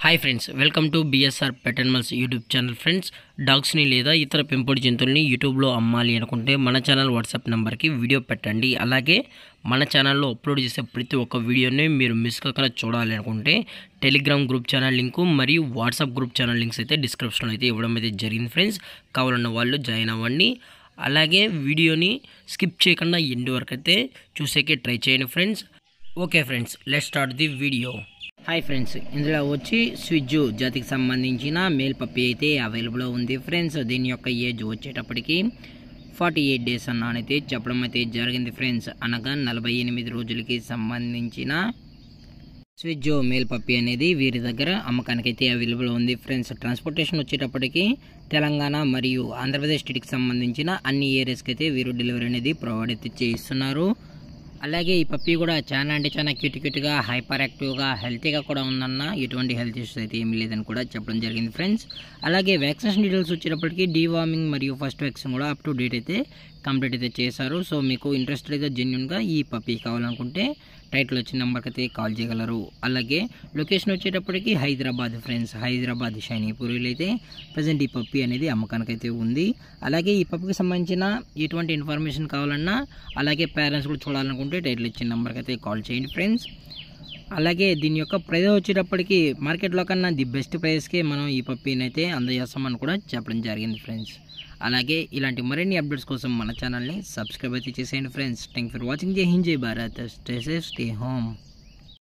Hi friends, welcome to BSR pet animals YouTube channel. Friends, డాగ్స్ని లేదా ఇతర పెంపుడు జంతువుల్ని యూట్యూబ్లో అమ్మాలి అనుకుంటే మన ఛానల్ వాట్సాప్ నెంబర్కి వీడియో పెట్టండి. అలాగే మన ఛానల్లో అప్లోడ్ చేసే ప్రతి ఒక్క వీడియోని మీరు మిస్ కాకుండా చూడాలి అనుకుంటే టెలిగ్రామ్ గ్రూప్ ఛానల్ లింకు మరియు వాట్సాప్ గ్రూప్ ఛానల్ లింక్స్ అయితే డిస్క్రిప్షన్లో అయితే ఇవ్వడం అయితే జరిగింది ఫ్రెండ్స్. కావాలన్న వాళ్ళు జాయిన్ అవ్వండి. అలాగే వీడియోని స్కిప్ చేయకుండా ఎండ్ వరకు అయితే చూసేకే ట్రై చేయండి friends. Okay friends, let's start the video. Hi friends, ఇందులో వచ్చి స్విజ్జు జాతికి సంబంధించిన మేల్ పప్పీ అయితే అవైలబుల్ ఉంది ఫ్రెండ్స్. దీని యొక్క ఏజ్ వచ్చేటప్పటికి 48 డేస్ అన్నైతే చెప్పడం అయితే జరిగింది ఫ్రెండ్స్. అనగా 48 రోజులకి సంబంధించిన స్విజ్జు మేల్ పప్పీ అనేది వీరి దగ్గర అమ్మకానికి అయితే అవైలబుల్ ఉంది ఫ్రెండ్స్. ట్రాన్స్పోర్టేషన్ వచ్చేటప్పటికి తెలంగాణ మరియు ఆంధ్రప్రదేశ్ స్టేట్కి సంబంధించిన అన్ని ఏరియాస్కి అయితే వీరు డెలివరీ అనేది ప్రొవైడ్ అయితే చేయిస్తున్నారు. అలాగే ఈ పప్పీ కూడా చాలా అంటే చాలా క్యూట్గా హైపర్ యాక్టివ్గా హెల్తీగా కూడా ఉందన్న, ఎటువంటి హెల్త్ ఇష్యూస్ అయితే ఏమీ లేదని కూడా చెప్పడం జరిగింది ఫ్రెండ్స్. అలాగే వ్యాక్సినేషన్ డీటెయిల్స్ వచ్చేటప్పటికి డీవార్మింగ్ మరియు ఫస్ట్ వ్యాక్సిన్ కూడా అప్ టు డేట్ అయితే కంప్లీట్ అయితే చేశారు. సో మీకు ఇంట్రెస్ట్ అయితే జెన్యున్గా ఈ పప్పీ కావాలనుకుంటే టైటిల్ వచ్చిన నెంబర్కి అయితే కాల్ చేయగలరు. అలాగే లొకేషన్ వచ్చేటప్పటికి హైదరాబాద్ ఫ్రెండ్స్, హైదరాబాద్ షైనీపూరిలో అయితే ప్రజెంట్ ఈ పప్పీ అనేది అమ్మకానికి అయితే ఉంది. అలాగే ఈ పప్పీకి సంబంధించిన ఎటువంటి ఇన్ఫర్మేషన్ కావాలన్నా, అలాగే పేరెంట్స్ కూడా చూడాలనుకుంటే టైటిల్ ఇచ్చిన నెంబర్కి అయితే కాల్ చేయండి ఫ్రెండ్స్. అలాగే దీని యొక్క ప్రైస్ వచ్చేటప్పటికి మార్కెట్లో కన్నా ది బెస్ట్ ప్రైస్కి మనం ఈ పప్పీని అయితే అందజేస్తామని కూడా చెప్పడం జరిగింది ఫ్రెండ్స్. అలాగే ఇలాంటి మరిన్ని అప్డేట్స్ కోసం మన ఛానల్ని సబ్స్క్రైబ్ అయితే చేసేయండి ఫ్రెండ్స్. Thank for watching. జై హింద్, జై Bharat. Stay safe, stay home.